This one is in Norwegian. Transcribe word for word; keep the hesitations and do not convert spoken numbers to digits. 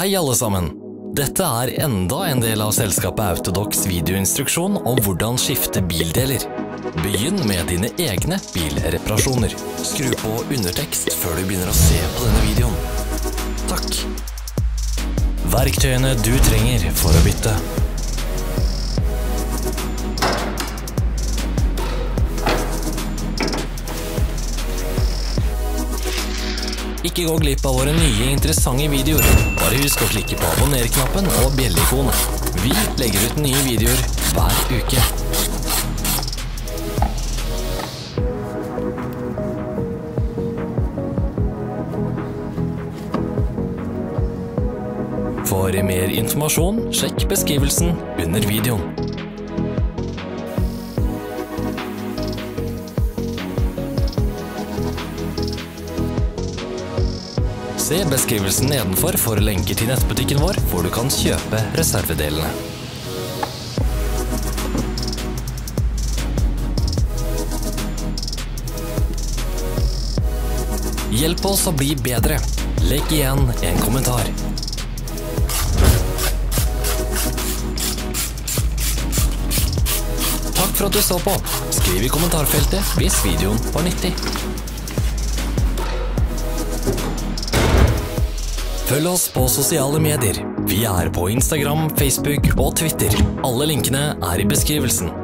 Hei alle sammen! Dette er enda en del av selskapet Autodocs videoinstruksjon om hvordan skifte bildeler. Begynn med dine egne bilreparasjoner. Skru på undertekst før du begynner å se på denne videoen. Takk! Verktøyene du trenger for å bytte. Ikke gå glipp av våre nye interessante videoer. Bare husk å klikke på abonner-knappen og bjellikonet. Vi legger ut nye videoer hver uke. For mer informasjon, sjekk beskrivelsen under videoen. Se beskrivelsen nedenfor for lenker til nettbutikken vår, hvor du kan kjøpe reservedelene. Hjelp oss å bli bedre. Legg igjen en kommentar. Takk for at du så på. Skriv i kommentarfeltet hvis videoen var nyttig. Følg oss på sosiale medier. Vi er på Instagram, Facebook og Twitter. Alle linkene er i beskrivelsen.